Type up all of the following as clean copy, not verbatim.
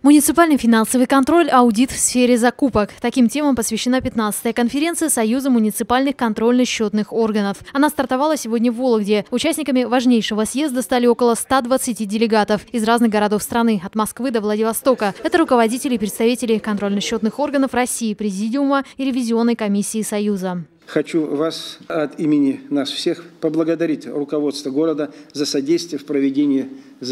Муниципальный финансовый контроль, аудит в сфере закупок. Таким темам посвящена 15-я конференция Союза муниципальных контрольно-счетных органов. Она стартовала сегодня в Вологде. Участниками важнейшего съезда стали около 120 делегатов из разных городов страны, от Москвы до Владивостока. Это руководители и представители контрольно-счетных органов России, Президиума и ревизионной комиссии Союза. Хочу вас от имени нас всех поблагодарить руководство города за содействие в проведении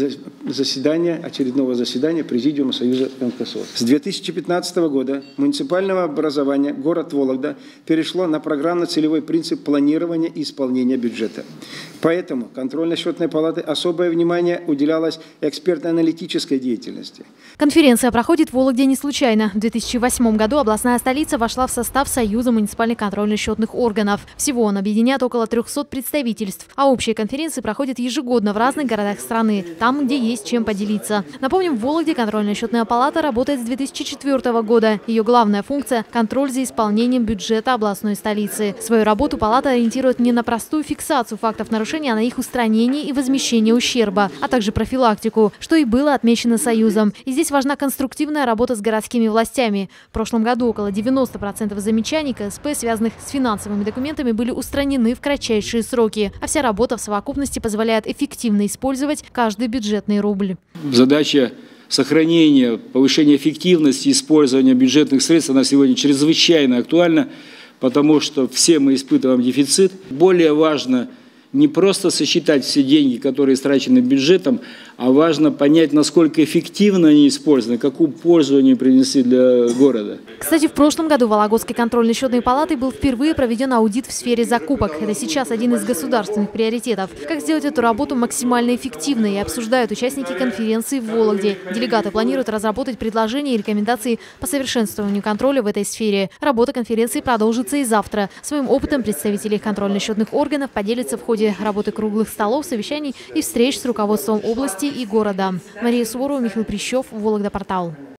очередного заседания Президиума Союза МКСО. С 2015 года муниципального образования город Вологда перешло на программно-целевой принцип планирования и исполнения бюджета. Поэтому контрольно-счетной палаты особое внимание уделялось экспертно-аналитической деятельности. Конференция проходит в Вологде не случайно. В 2008 году областная столица вошла в состав Союза муниципальных контрольно-счетных органов. Всего он объединяет около 300 представительств, а общие конференции проходят ежегодно в разных городах страны, там, где есть чем поделиться. Напомним, в Вологде контрольно-счетная палата работает с 2004 года. Ее главная функция – контроль за исполнением бюджета областной столицы. Свою работу палата ориентирует не на простую фиксацию фактов нарушения, а на их устранение и возмещение ущерба, а также профилактику, что и было отмечено Союзом. И здесь важна конструктивная работа с городскими властями. В прошлом году около 90% замечаний КСП, связанных с финансовыми документами, были устранены в кратчайшие сроки. А вся работа в совокупности позволяет эффективно использовать каждый бюджетный рубль. Задача сохранения, повышения эффективности использования бюджетных средств на сегодня чрезвычайно актуальна, потому что все мы испытываем дефицит. Более важно не просто сосчитать все деньги, которые истрачены бюджетом, а важно понять, насколько эффективно они использованы, какую пользу они принесли для города. Кстати, в прошлом году Вологодской контрольно-счетной палатой был впервые проведен аудит в сфере закупок. Это сейчас один из государственных приоритетов. Как сделать эту работу максимально эффективной, и обсуждают участники конференции в Вологде. Делегаты планируют разработать предложения и рекомендации по совершенствованию контроля в этой сфере. Работа конференции продолжится и завтра. Своим опытом представители контрольно-счетных органов поделятся в ходе работы круглых столов, совещаний и встреч с руководством области и города. Мария Суворова, Михаил Прищев, Вологда Портал.